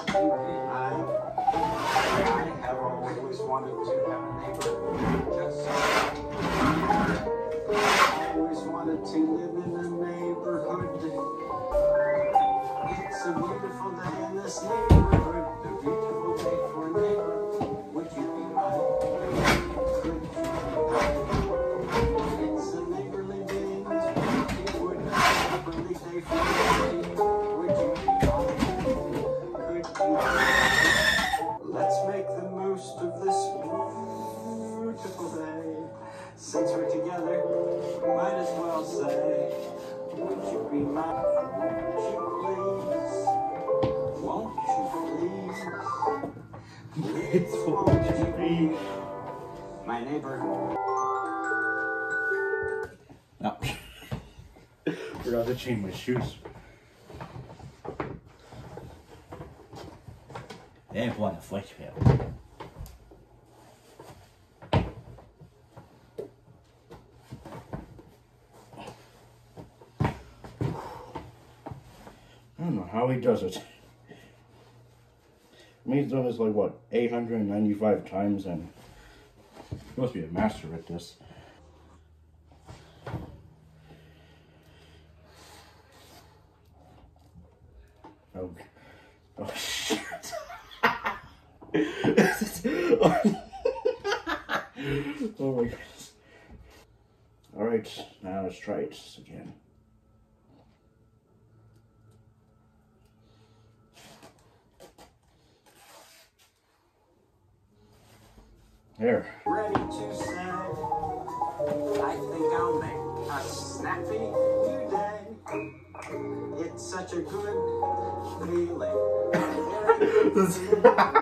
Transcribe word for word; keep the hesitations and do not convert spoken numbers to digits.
I have always wanted to have a neighbor just so. I always wanted to live in a neighborhood. It's a beautiful day in this neighborhood. A beautiful day for a neighbor. Would you be mine? Could you be mine? It's a neighborly day in this neighborhood. A neighborly day for a neighbor. Would you be mine? Could you be mine? Let's make the most of this beautiful day. Since we're together, might as well say, would you be mine? Won't you please? Won't you please? Please, won't you be my neighbor? No. Forgot to change my shoes. They ain't pulling a flex pail. I don't know how he does it. I mean, he's done this like, what, eight hundred ninety-five times, and he must be a master at this. Oh, oh shit. Oh my goodness. Alright, now let's try it again. There. Ready to say, I think I'll make a snappy new day. It's such a good feeling.